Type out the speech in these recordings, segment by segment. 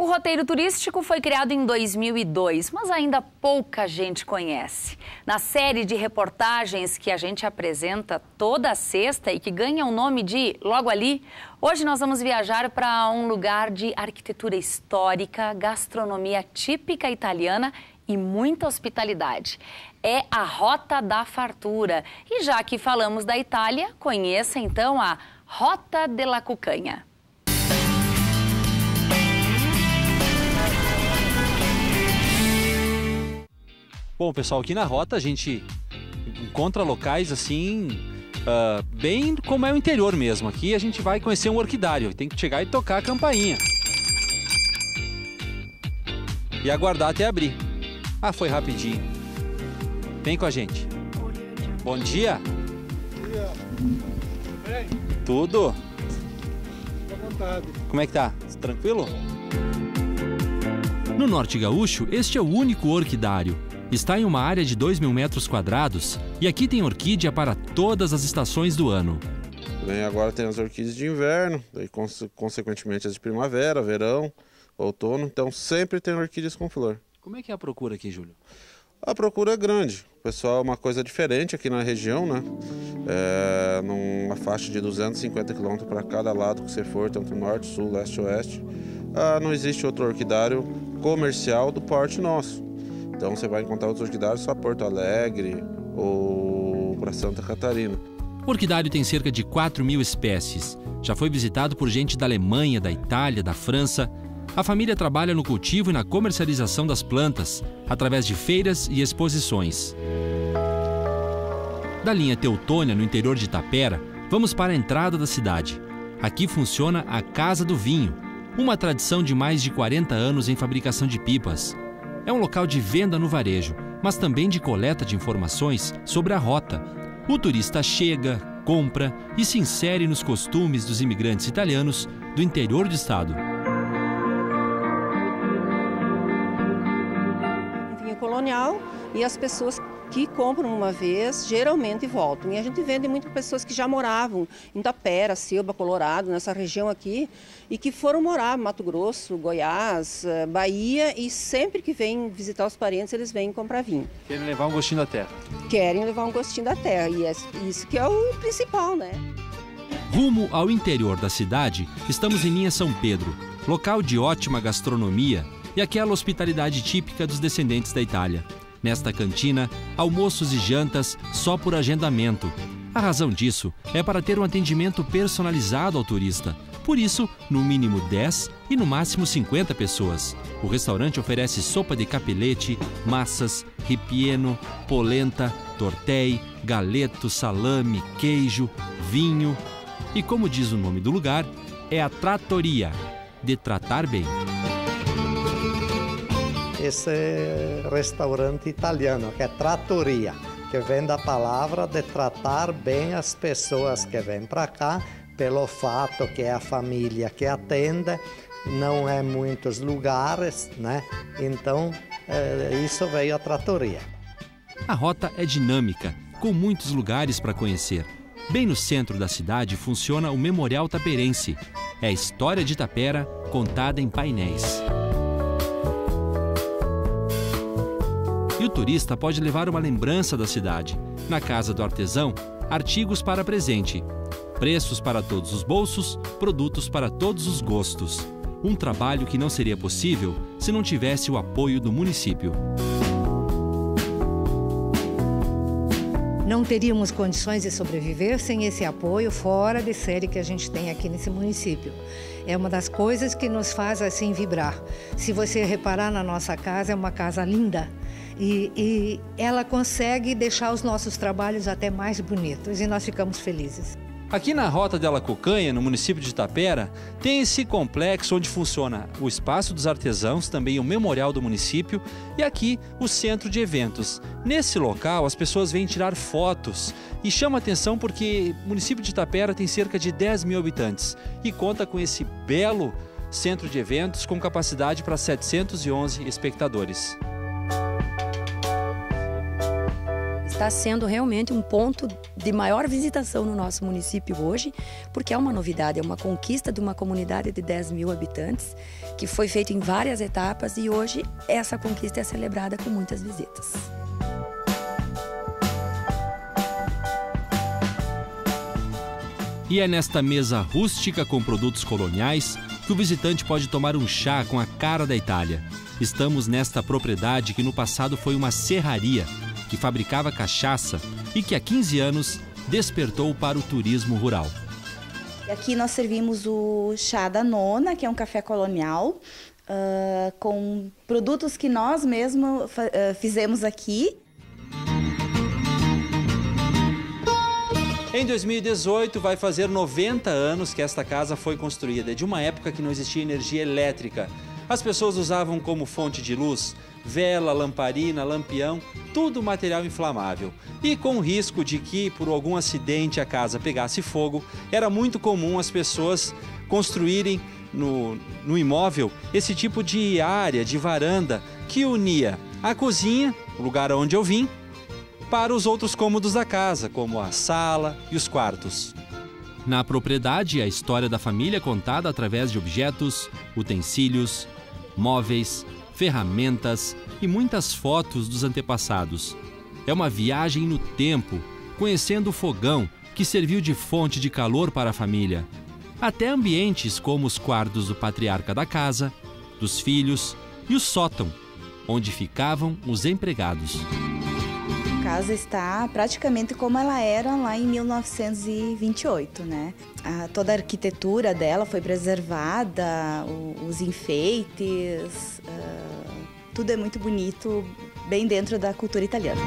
O roteiro turístico foi criado em 2002, mas ainda pouca gente conhece. Na série de reportagens que a gente apresenta toda sexta e que ganha o nome de Logo Ali, hoje nós vamos viajar para um lugar de arquitetura histórica, gastronomia típica italiana e muita hospitalidade. É a Rota da Fartura. E já que falamos da Itália, conheça então a Rota della Cucanha. Bom, pessoal, aqui na Rota a gente encontra locais assim, bem como é o interior mesmo. Aqui a gente vai conhecer um orquidário, tem que chegar e tocar a campainha. E aguardar até abrir. Ah, foi rapidinho. Vem com a gente. Bom dia. Bom dia. Tudo bem? Tudo. Fique à vontade. Como é que tá? Tranquilo? No Norte Gaúcho, este é o único orquidário. Está em uma área de 2.000 metros quadrados e aqui tem orquídea para todas as estações do ano. Bem, agora tem as orquídeas de inverno, daí consequentemente as de primavera, verão, outono, então sempre tem orquídeas com flor. Como é que é a procura aqui, Júlio? A procura é grande. O pessoal é uma coisa diferente aqui na região, né? Numa faixa de 250 km para cada lado que você for, tanto norte, sul, leste, oeste. Não existe outro orquidário comercial do porte nosso. Então você vai encontrar outros orquidários só Porto Alegre ou para Santa Catarina. O orquidário tem cerca de 4.000 espécies. Já foi visitado por gente da Alemanha, da Itália, da França. A família trabalha no cultivo e na comercialização das plantas, através de feiras e exposições. Da linha Teutônia, no interior de Itapera, vamos para a entrada da cidade. Aqui funciona a Casa do Vinho, uma tradição de mais de 40 anos em fabricação de pipas. É um local de venda no varejo, mas também de coleta de informações sobre a rota. O turista chega, compra e se insere nos costumes dos imigrantes italianos do interior do estado. Vinho colonial e as pessoas que compram uma vez geralmente voltam. E a gente vende muito para pessoas que já moravam em Itapera, Silva, Colorado, nessa região aqui, e que foram morar em Mato Grosso, Goiás, Bahia, e sempre que vêm visitar os parentes, eles vêm comprar vinho. Querem levar um gostinho da terra. Querem levar um gostinho da terra, e é isso que é o principal, né? Rumo ao interior da cidade, estamos em Linha São Pedro, local de ótima gastronomia e aquela hospitalidade típica dos descendentes da Itália. Nesta cantina, almoços e jantas só por agendamento. A razão disso é para ter um atendimento personalizado ao turista. Por isso, no mínimo 10 e no máximo 50 pessoas. O restaurante oferece sopa de capelete, massas, ripieno, polenta, tortei, galeto, salame, queijo, vinho. E como diz o nome do lugar, é a trattoria, de tratar bem. Esse restaurante italiano, que é trattoria, que vem da palavra de tratar bem as pessoas que vêm para cá, pelo fato que é a família que atende, não é muitos lugares, né? Então, isso veio a trattoria. A rota é dinâmica, com muitos lugares para conhecer. Bem no centro da cidade funciona o Memorial Taperense. É a história de Itapera contada em painéis. E o turista pode levar uma lembrança da cidade. Na casa do artesão, artigos para presente. Preços para todos os bolsos, produtos para todos os gostos. Um trabalho que não seria possível se não tivesse o apoio do município. Não teríamos condições de sobreviver sem esse apoio fora de série que a gente tem aqui nesse município. É uma das coisas que nos faz assim vibrar. Se você reparar na nossa casa, é uma casa linda. E ela consegue deixar os nossos trabalhos até mais bonitos e nós ficamos felizes. Aqui na Rota della Cucanha, no município de Itapera, tem esse complexo onde funciona o Espaço dos Artesãos, também o Memorial do município, e aqui o Centro de Eventos. Nesse local as pessoas vêm tirar fotos e chama atenção porque o município de Itapera tem cerca de 10.000 habitantes e conta com esse belo centro de eventos com capacidade para 711 espectadores. está sendo realmente um ponto de maior visitação no nosso município hoje, porque é uma novidade, é uma conquista de uma comunidade de 10 mil habitantes, que foi feita em várias etapas e hoje essa conquista é celebrada com muitas visitas. E é nesta mesa rústica com produtos coloniais que o visitante pode tomar um chá com a cara da Itália. Estamos nesta propriedade que no passado foi uma serraria, que fabricava cachaça e que há 15 anos despertou para o turismo rural. Aqui nós servimos o chá da nona, que é um café colonial, com produtos que nós mesmos fizemos aqui. Em 2018, vai fazer 90 anos que esta casa foi construída, de uma época que não existia energia elétrica. As pessoas usavam como fonte de luz vela, lamparina, lampião, tudo material inflamável. E com o risco de que, por algum acidente, a casa pegasse fogo, era muito comum as pessoas construírem no imóvel esse tipo de área, de varanda, que unia a cozinha, o lugar onde eu vim, para os outros cômodos da casa, como a sala e os quartos. Na propriedade, a história da família é contada através de objetos, utensílios, móveis, ferramentas e muitas fotos dos antepassados. É uma viagem no tempo, conhecendo o fogão que serviu de fonte de calor para a família, até ambientes como os quartos do patriarca da casa, dos filhos e o sótão, onde ficavam os empregados. A casa está praticamente como ela era lá em 1928, né? Toda a arquitetura dela foi preservada, os enfeites, tudo é muito bonito, bem dentro da cultura italiana.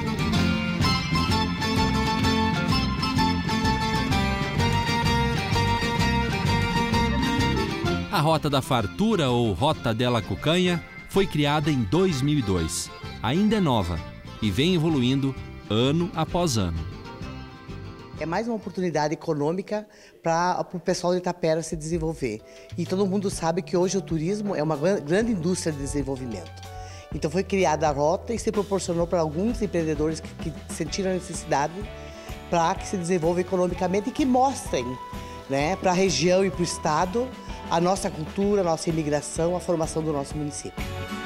A Rota da Fartura, ou Rota della Cucanha, foi criada em 2002. Ainda é nova e vem evoluindo ano após ano. É mais uma oportunidade econômica para o pessoal de Itapera se desenvolver. E todo mundo sabe que hoje o turismo é uma grande indústria de desenvolvimento. Então foi criada a rota e se proporcionou para alguns empreendedores que sentiram a necessidade para que se desenvolvam economicamente e que mostrem, né, para a região e para o estado a nossa cultura, a nossa imigração, a formação do nosso município.